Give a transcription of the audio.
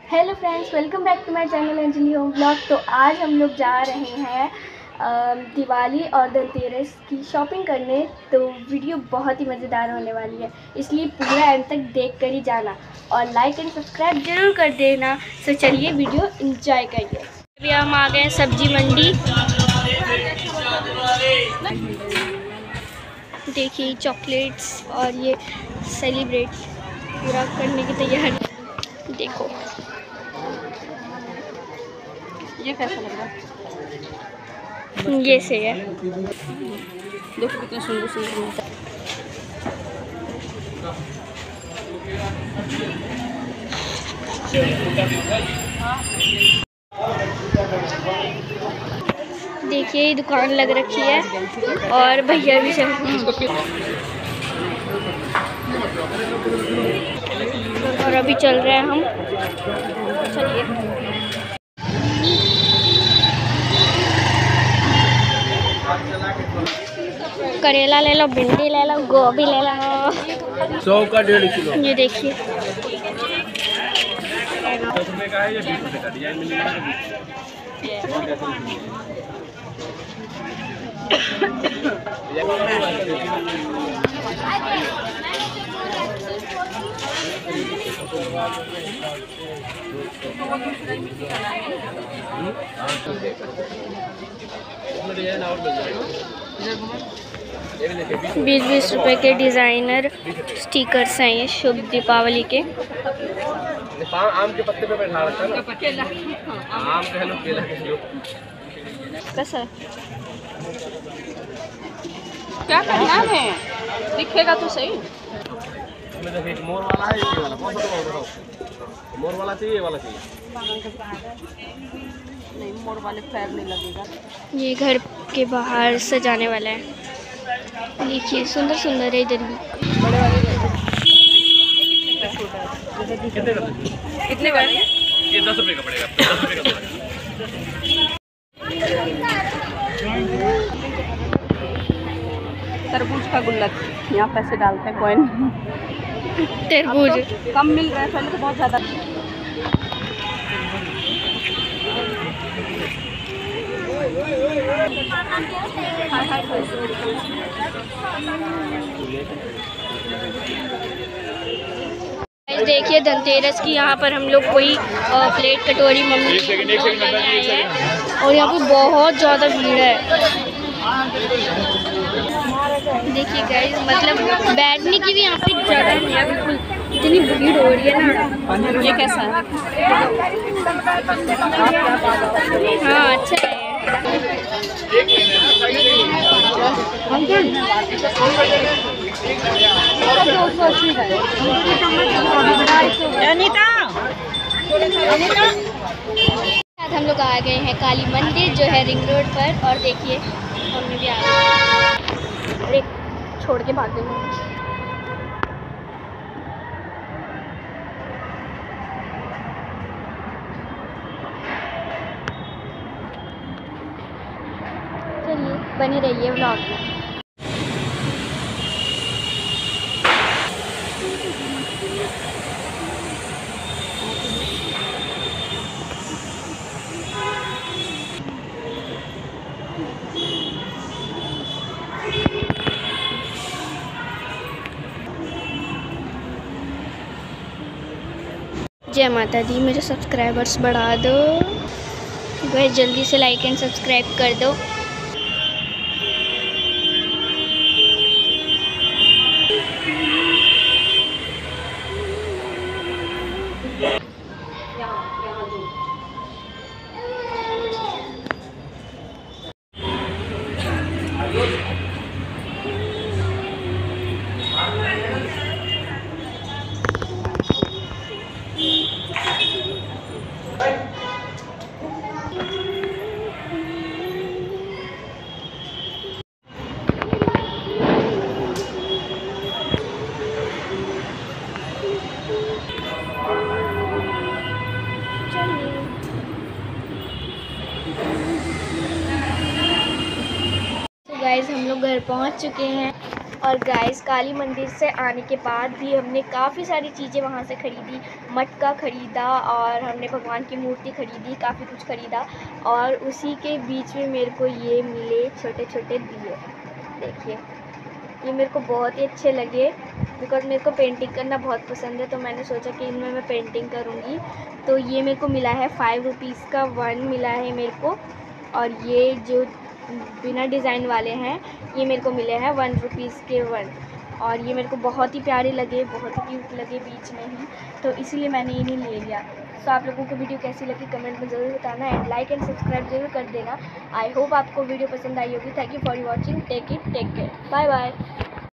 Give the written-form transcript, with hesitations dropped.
Hello friends, welcome back to my channel Anjali home blog. तो आज हम लोग जा रहे हैं दिवाली और धनतेरस की शॉपिंग करने। तो वीडियो बहुत ही मज़ेदार होने वाली है, इसलिए पूरा एंड तक देख कर ही जाना और लाइक एंड सब्सक्राइब जरूर कर देना। तो चलिए वीडियो एंजॉय करिए। अभी हम आ गए सब्जी मंडी। देखिए चॉकलेट्स और ये सेलिब्रेट पूरा करने की तैयारी। देखो ये कैसा लग रहा है? ये से है, देखो कितने सुंदर सुंदर मिलता है। देखिए ये दुकान लग रखी है और भैया भी चल और अभी चल रहे हैं हम। चलिए करेला ले लो, भिंडी ले लो, गोभी ले लो। 100 का 1.5 किलो। ये देखिए 10 रुपये का है या 20 रुपये का डिजाइन मिलेगा। डिजाइन और मिल जाएगा। 20-20 रुपए के डिज़ाइनर स्टिकर्स हैं ये शुभ दीपावली के। आम के पत्ते पे बैठा रखा है ना, आम कह लो केला कह लो। कैसा क्या करना है? दिखेगा तो सही। इसमें देखिए एक मोर वाला है, ये वाला कौन सा बताओ? मोर वाला चाहिए, ये वाला चाहिए? नहीं, मोर वाले पैर नहीं लगेगा। ये घर के बाहर सजाने वाला है। देखिए सुंदर सुंदर है इधर भी। बड़े वाले कितने का? कितने का? ये 10 रुपये का पड़ेगा, 10 रुपये का पड़ेगा। तरबूज का गुल्लक, यहाँ पैसे डालते हैं कॉइन। तरबूज तो कम मिल रहा है, पहले तो बहुत ज़्यादा। देखिए धनतेरस की यहाँ पर हम लोग कोई प्लेट कटोरी मम्मी और यहाँ पे बहुत ज़्यादा भीड़ है। देखिए गाइस, मतलब बैठने की भी यहाँ पे जगह नहीं है बिल्कुल, इतनी भीड़ हो रही है ना। ये कैसा है? हाँ अच्छा है। हम लोग आ गए हैं काली मंदिर जो है रिंग रोड पर। और देखिए मम्मी भी आ गई, अरे छोड़ के भाग गई। चलिए बने रहिए व्लॉग में। जय माता दी, मेरे सब्सक्राइबर्स बढ़ा दो गाइस, जल्दी से लाइक एंड सब्सक्राइब कर दो। गाइस हम लोग घर पहुंच चुके हैं। और गाइस काली मंदिर से आने के बाद भी हमने काफ़ी सारी चीज़ें वहाँ से ख़रीदी। मटका ख़रीदा और हमने भगवान की मूर्ति ख़रीदी, काफ़ी कुछ ख़रीदा। और उसी के बीच में मेरे को ये मिले छोटे छोटे दिए, देखिए ये मेरे को बहुत ही अच्छे लगे बिकॉज़ मेरे को पेंटिंग करना बहुत पसंद है, तो मैंने सोचा कि इनमें मैं पेंटिंग करूँगी। तो ये मेरे को मिला है 5 रुपीज़ का 1 मिला है मेरे को, और ये जो बिना डिज़ाइन वाले हैं ये मेरे को मिले हैं 1 रुपीज़ के 1, और ये मेरे को बहुत ही प्यारे लगे, बहुत ही क्यूट लगे बीच में ही, तो इसीलिए मैंने इन्हें ले लिया। तो आप लोगों को वीडियो कैसी लगी कमेंट में ज़रूर बताना एंड लाइक एंड सब्सक्राइब जरूर कर देना। आई होप आपको वीडियो पसंद आई होगी। Thank you for watching, take care, bye bye.